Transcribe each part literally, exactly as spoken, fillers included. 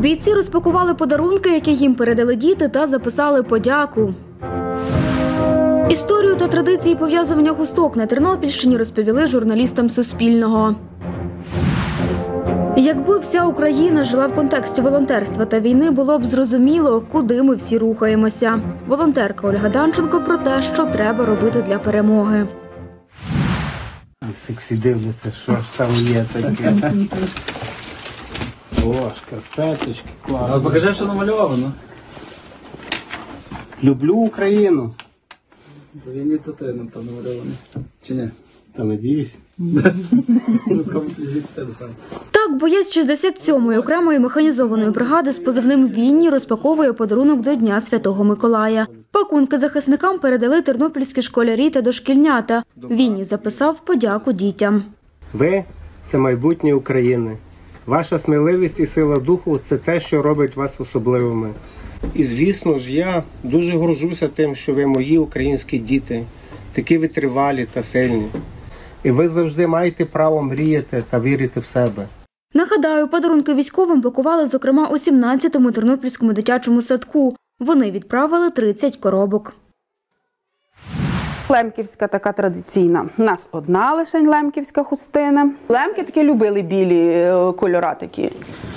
Бійці розпакували подарунки, які їм передали діти, та записали подяку. Історію та традиції пов'язування хусток на Тернопільщині розповіли журналістам Суспільного. Якби вся Україна жила в контексті волонтерства та війни, було б зрозуміло, куди ми всі рухаємося. Волонтерка Ольга Данченко про те, що треба робити для перемоги. Всі дивляться, що ж там є таке. О, шкарпеточки, класно. А покажи, що намальовано. Люблю Україну. За війні то ти нам там намальовано. Чи ні? Та надіюсь. Так, боєць шістдесят сьомої окремої механізованої бригади з позивним «Вінні» розпаковує подарунок до Дня Святого Миколая. Пакунки захисникам передали тернопільські школярі та дошкільнята. Вінні записав подяку дітям. Ви – це майбутнє України. Ваша сміливість і сила духу – це те, що робить вас особливими. І, звісно ж, я дуже горжуся тим, що ви мої українські діти, такі витривалі та сильні. І ви завжди маєте право мріяти та вірити в себе. Нагадаю, подарунки військовим пакували, зокрема, у сімнадцятому тернопільському дитячому садку. Вони відправили тридцять коробок. Лемківська така традиційна. У нас одна лише лемківська хустина. Лемки такі любили білі кольора такі.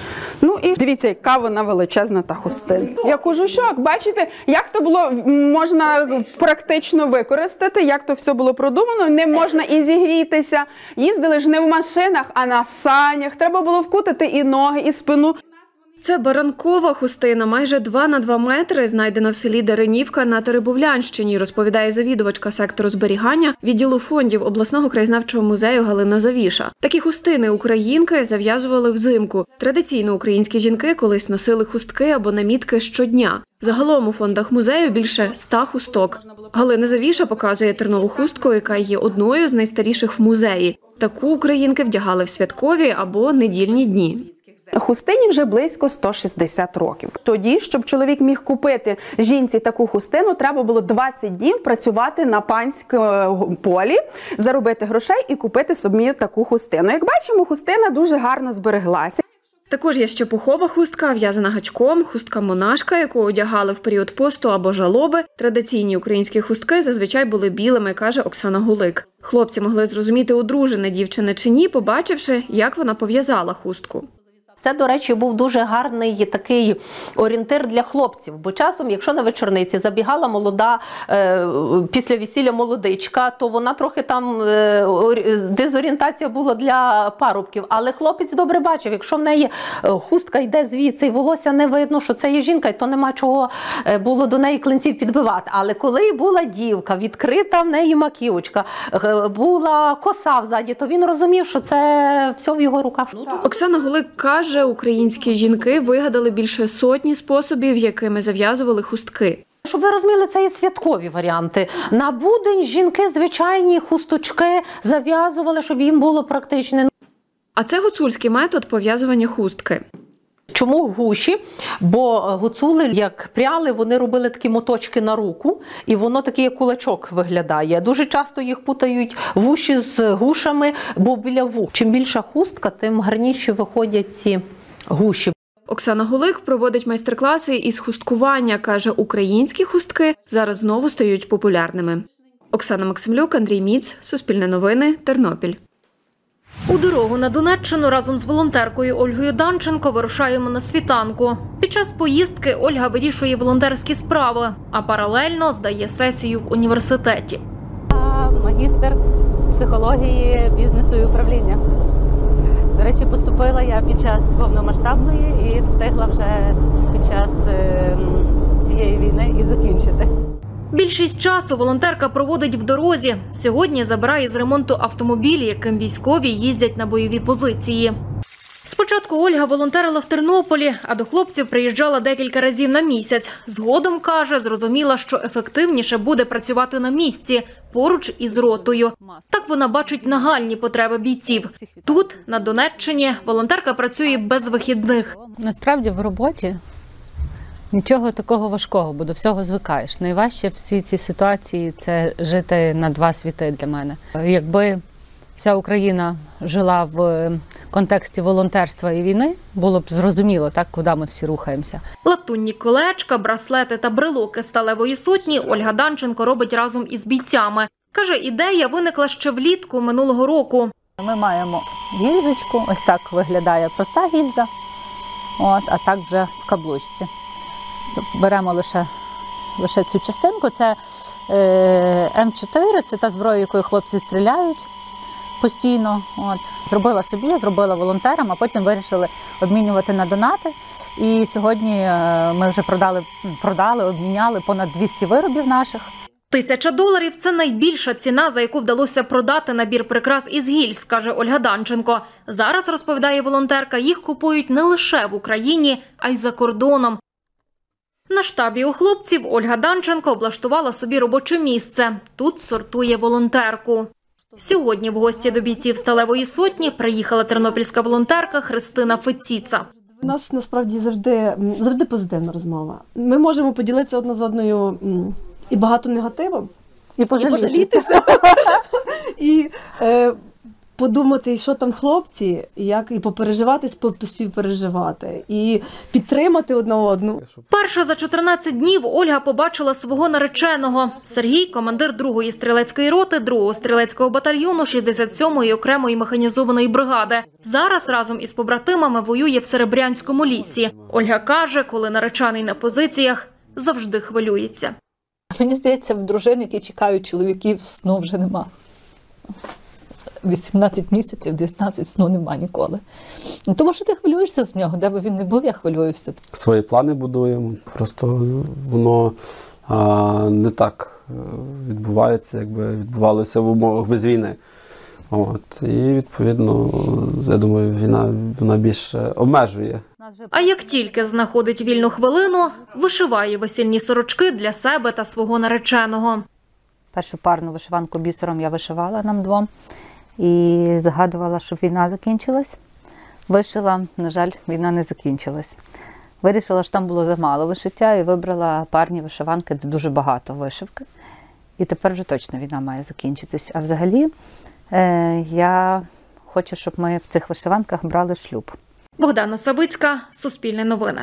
Ну і дивіться, яка вона величезна та хустина. Я кожушок, бачите, як то було можна практично використати, як то все було продумано, ним можна і зігрітися. Їздили ж не в машинах, а на санях. Треба було вкутати і ноги, і спину. Це баранкова хустина, майже два на два метри, знайдена в селі Даринівка на Теребовлянщині, розповідає завідувачка сектору зберігання відділу фондів обласного краєзнавчого музею Галина Завіша. Такі хустини українки зав'язували взимку. Традиційно українські жінки колись носили хустки або намітки щодня. Загалом у фондах музею більше ста хусток. Галина Завіша показує тернову хустку, яка є одною з найстаріших в музеї. Таку українки вдягали в святкові або недільні дні. Хустині вже близько ста шістдесяти років. Тоді, щоб чоловік міг купити жінці таку хустину, треба було двадцять днів працювати на панському полі, заробити грошей і купити собі таку хустину. Як бачимо, хустина дуже гарно збереглася. Також є ще пухова хустка, в'язана гачком, хустка-монашка, яку одягали в період посту або жалоби. Традиційні українські хустки зазвичай були білими, каже Оксана Гулик. Хлопці могли зрозуміти, одружена дівчина чи ні, побачивши, як вона пов'язала хустку. Це, до речі, був дуже гарний такий орієнтир для хлопців, бо часом, якщо на вечорниці забігала молода, е, після весілля молодичка, то вона трохи там, е, дезорієнтація була для парубків. Але хлопець добре бачив, якщо в неї хустка йде звідси і волосся не видно, що це є жінка, то нема чого було до неї клинців підбивати. Але коли була дівка, відкрита в неї маківочка, була коса взаді, то він розумів, що це все в його руках. Оксана Гулик каже, українські жінки вигадали більше сотні способів, якими зав'язували хустки. Щоб ви розуміли, це є святкові варіанти. На будень жінки звичайні хусточки зав'язували, щоб їм було практично. А це гуцульський метод пов'язування хустки. Чому гуші? Бо гуцули, як пряли, вони робили такі моточки на руку, і воно такий як кулачок виглядає. Дуже часто їх путають вуші з гушами, бо біля вух. Чим більша хустка, тим гарніші виходять ці гуші. Оксана Гулик проводить майстер-класи із хусткування. Каже, українські хустки зараз знову стають популярними. Оксана Максимлюк, Андрій Міц, Суспільне новини, Тернопіль. У дорогу на Донеччину разом з волонтеркою Ольгою Данченко вирушаємо на світанку. Під час поїздки Ольга вирішує волонтерські справи, а паралельно здає сесію в університеті. Магістр психології, бізнесу і управління. До речі, поступила я під час повномасштабної і встигла вже під час цієї війни і закінчити. Більшість часу волонтерка проводить в дорозі. Сьогодні забирає з ремонту автомобілі, яким військові їздять на бойові позиції. Спочатку Ольга волонтерила в Тернополі, а до хлопців приїжджала декілька разів на місяць. Згодом, каже, зрозуміла, що ефективніше буде працювати на місці, поруч із ротою. Так вона бачить нагальні потреби бійців. Тут, на Донеччині, волонтерка працює без вихідних. Насправді в роботі нічого такого важкого, бо до всього звикаєш. Найважче в цій цій ситуації – це жити на два світи для мене. Якби вся Україна жила в контексті волонтерства і війни було б зрозуміло, так, куди ми всі рухаємося. Латунні колечка, браслети та брелоки сталевої сотні Ольга Данченко робить разом із бійцями. Каже, ідея виникла ще влітку минулого року. Ми маємо гільзочку, ось так виглядає проста гільза, от, а так вже в каблучці. Беремо лише, лише цю частинку, це е, Ем чотири, це та зброя, якою хлопці стріляють постійно. От. Зробила собі, зробила волонтерам, а потім вирішили обмінювати на донати. І сьогодні е, ми вже продали, продали, обміняли понад двісті виробів наших. Тисяча доларів – це найбільша ціна, за яку вдалося продати набір прикрас із гільз, каже Ольга Данченко. Зараз, розповідає волонтерка, їх купують не лише в Україні, а й за кордоном. На штабі у хлопців Ольга Данченко облаштувала собі робоче місце. Тут сортує волонтерку. Сьогодні в гості до бійців сталевої сотні приїхала тернопільська волонтерка Христина Феціца. У нас насправді завжди, завжди позитивна розмова. Ми можемо поділитися одна з одною і багато негативом, І пожалітися. І, пожалітися. і е, подумати, що там хлопці, як і попереживати, співпереживати, і підтримати одна одну. Перше за чотирнадцять днів Ольга побачила свого нареченого. Сергій – командир другої стрілецької роти, другого стрілецького батальйону шістдесят сьомої окремої механізованої бригади. Зараз разом із побратимами воює в Серебрянському лісі. Ольга каже, коли наречений на позиціях, завжди хвилюється. Мені здається, в дружин, які чекають чоловіків, сну вже нема. вісімнадцять місяців, дев'ятнадцять сну нема ніколи. Тому що ти хвилюєшся з нього, де би він не був, я хвилююся. Свої плани будуємо, просто воно а, не так відбувається, якби відбувалося в умовах без війни. От. І, відповідно, я думаю, війна вона більше обмежує. А як тільки знаходить вільну хвилину, вишиває весільні сорочки для себе та свого нареченого. Першу парну вишиванку бісером я вишивала нам двом і загадувала, щоб війна закінчилась. Вишила, на жаль, війна не закінчилась. Вирішила, що там було замало вишиття і вибрала парні вишиванки, де дуже багато вишивки. І тепер вже точно війна має закінчитись. А взагалі е, я хочу, щоб ми в цих вишиванках брали шлюб. Богдана Савицька, Суспільне новини.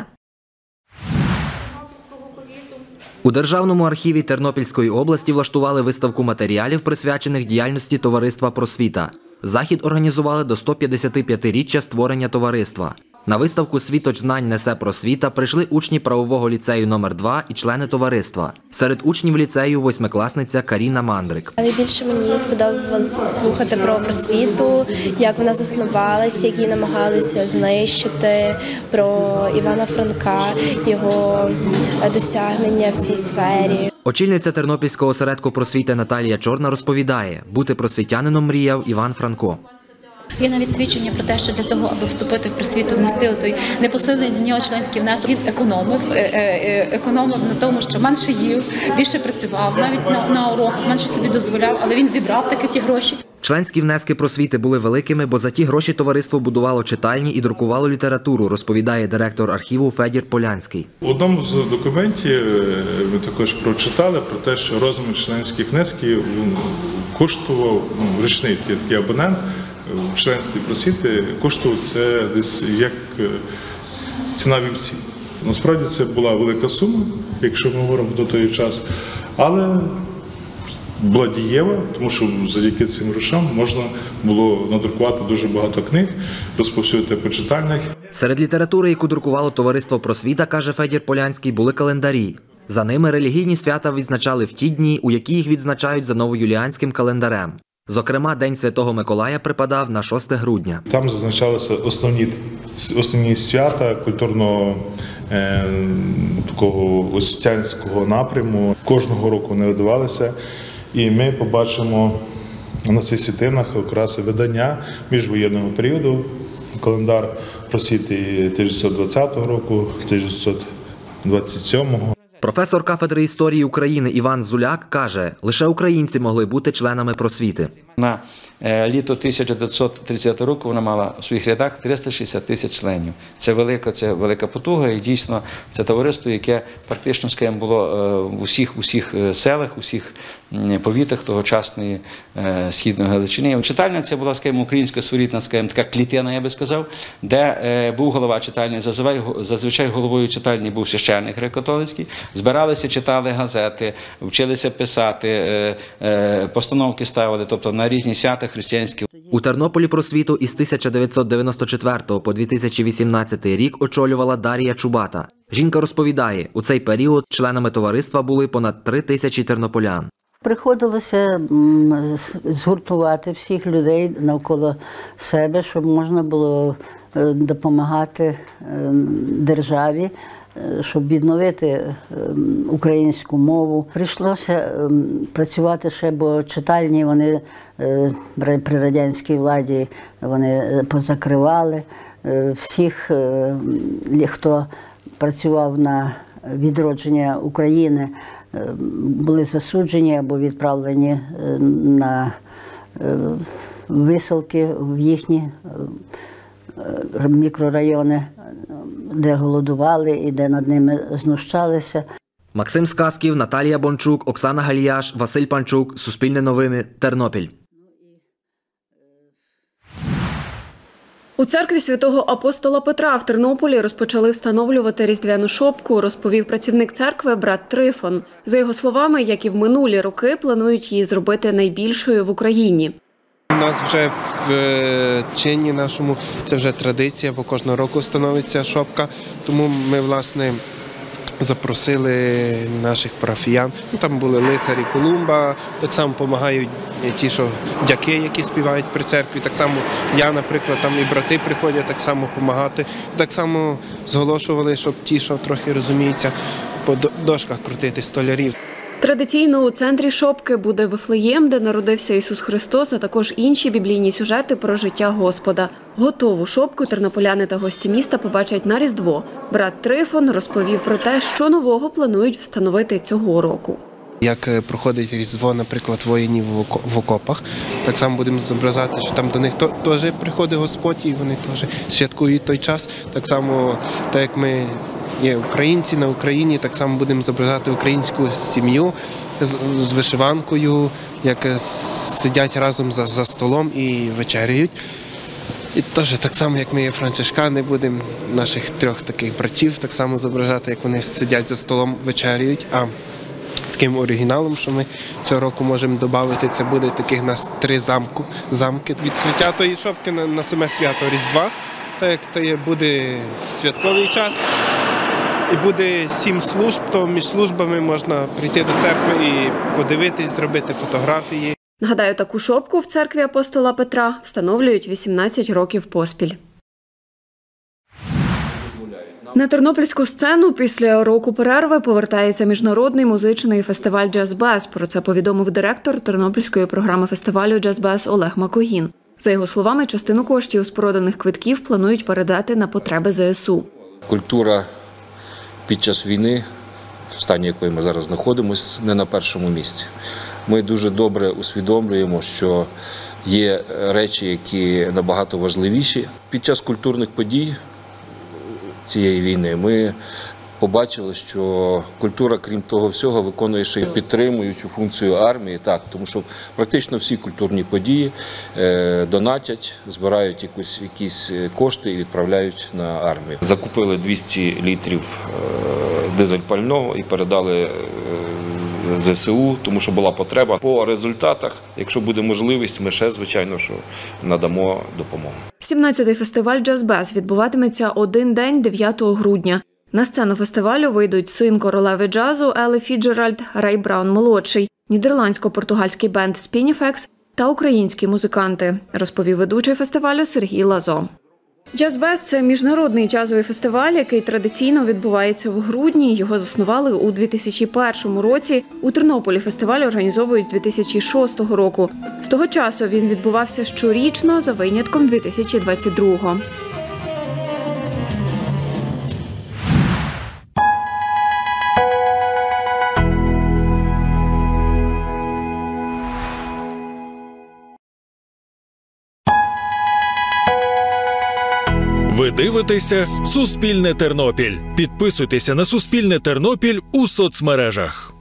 У Державному архіві Тернопільської області влаштували виставку матеріалів, присвячених діяльності товариства «Просвіта». Захід організували до сто п'ятдесятип'ятиріччя створення товариства. На виставку «Світоч знань несе просвіта» прийшли учні правового ліцею номер два і члени товариства. Серед учнів ліцею восьмикласниця Каріна Мандрик. Найбільше мені сподобалось слухати про просвіту, як вона заснувалася, як її намагалися знищити, про Івана Франка, його досягнення в цій сфері. Очільниця Тернопільського осередку просвіти Наталія Чорна розповідає, бути просвітянином мріяв Іван Франко. Є навіть свідчення про те, що для того, аби вступити в просвіту, внести той непосилений для нього членський внесок, він економив, економив на тому, що менше їв, більше працював, навіть на, на уроках менше собі дозволяв, але він зібрав таки ті гроші. Членські внески просвіти були великими, бо за ті гроші товариство будувало читальні і друкувало літературу, розповідає директор архіву Федір Полянський. В одному з документів ми також прочитали про те, що розмір членських внесків коштував, ну, річний такий абонент в членстві просвіти, коштував це десь як ціна вівці. Насправді це була велика сума, якщо ми говоримо до той час, але була дієва, тому що завдяки цим грошам можна було надрукувати дуже багато книг, розповсюдити по читальнях. Серед літератури, яку друкувало товариство «Просвіта», каже Федір Полянський, були календарі. За ними релігійні свята відзначали в ті дні, у які їх відзначають за новоюліанським календарем. Зокрема, День Святого Миколая припадав на шосте грудня. Там зазначалися основні, основні свята культурного е, такого освітянського напряму. Кожного року вони видавалися, і ми побачимо на цих світлинах якраз видання міжвоєнного періоду, календар просвіти тисяча дев'ятсот двадцятого року, тисяча дев'ятсот двадцять сьомого. Професор кафедри історії України Іван Зуляк каже, лише українці могли бути членами просвіти. На літо тисяча дев'ятсот тридцятого року вона мала у своїх рядах триста шістдесят тисяч членів. Це велика, це велика потуга, і дійсно це товариство, яке практично, скажімо, було в усіх, усіх селах, усіх повітах тогочасної Східної Галичини. Читальня це була, скажімо, українська своєрідна, скажімо, така клітина, я би сказав, де був голова читальні, зазвичай головою читальні був священник греко-католицький, збиралися, читали газети, вчилися писати, постановки ставили, тобто на різні свята християнські. У Тернополі просвіту із тисяча дев'ятсот дев'яносто четвертого по дві тисячі вісімнадцятий рік очолювала Дар'я Чубата. Жінка розповідає, у цей період членами товариства були понад три тисячі тернополян. Приходилося згуртувати всіх людей навколо себе, щоб можна було допомагати державі, щоб відновити українську мову. Прийшлося працювати ще, бо читальні вони при радянській владі вони позакривали. Всіх, хто працював на відродження України, були засуджені або відправлені на висилки в їхні мікрорайони, де голодували і де над ними знущалися. Максим Сказків, Наталія Бончук, Оксана Галіяш, Василь Панчук, Суспільне новини, Тернопіль. У церкві святого апостола Петра в Тернополі розпочали встановлювати різдвяну шопку, розповів працівник церкви брат Трифон. За його словами, як і в минулі роки, планують її зробити найбільшою в Україні. У нас вже в чині нашому, це вже традиція, бо кожного року становиться шопка, тому ми, власне, запросили наших парафіян. Ну, там були лицарі Колумба, так само допомагають ті, що дяки, які співають при церкві. Так само я, наприклад, там і брати приходять так само допомагати. Так само зголошували, щоб ті, що трохи розуміються, по дошках крутити столярів. Традиційно у центрі шопки буде Вифлеєм, де народився Ісус Христос, а також інші біблійні сюжети про життя Господа. Готову шопку тернополяни та гості міста побачать на Різдво. Брат Трифон розповів про те, що нового планують встановити цього року. Як проходить Різдво, наприклад, воїнів в окопах, так само будемо зображати, що там до них теж приходить Господь і вони теж святкують той час. Так само, так як ми є українці на Україні, так само будемо зображати українську сім'ю з, з вишиванкою, як сидять разом за, за столом і вечеряють. І теж так само, як ми є францишкани, будемо наших трьох таких братів так само зображати, як вони сидять за столом, вечеряють. А таким оригіналом, що ми цього року можемо додати, це буде таких нас три замку, замки. Відкриття тої шопки на, на саме свято Різдва, так як це буде святковий час. І буде сім служб, то між службами можна прийти до церкви і подивитись, зробити фотографії. Нагадаю, таку шопку в церкві апостола Петра встановлюють вісімнадцять років поспіль. На тернопільську сцену після року перерви повертається міжнародний музичний фестиваль «Джаз-Без». Про це повідомив директор тернопільської програми фестивалю «Джаз-Без» Олег Макогін. За його словами, частину коштів з проданих квитків планують передати на потреби зе ес у. Культура під час війни, в стані якої ми зараз знаходимося, не на першому місці. Ми дуже добре усвідомлюємо, що є речі, які набагато важливіші. Під час культурних подій цієї війни ми побачили, що культура, крім того всього, виконує ще й підтримуючу функцію армії, так, тому що практично всі культурні події е, донатять, збирають якусь, якісь кошти і відправляють на армію. Закупили двісті літрів е, дизель-пального і передали е, зе ес у, тому що була потреба. По результатах, якщо буде можливість, ми ще, звичайно, що надамо допомогу. сімнадцятий фестиваль «Джаз-Без» відбуватиметься один день дев'ятого грудня. На сцену фестивалю вийдуть син королеви джазу Елли Фіджеральд, Рей Браун-молодший, нідерландсько-португальський бенд «Спініфекс» та українські музиканти, розповів ведучий фестивалю Сергій Лазо. «Джаз-Без» – це міжнародний джазовий фестиваль, який традиційно відбувається в грудні. Його заснували у дві тисячі першому році. У Тернополі фестиваль організовують з дві тисячі шостого року. З того часу він відбувався щорічно за винятком дві тисячі двадцять другого. Ви дивитеся «Суспільне Тернопіль». Підписуйтеся на «Суспільне Тернопіль» у соцмережах.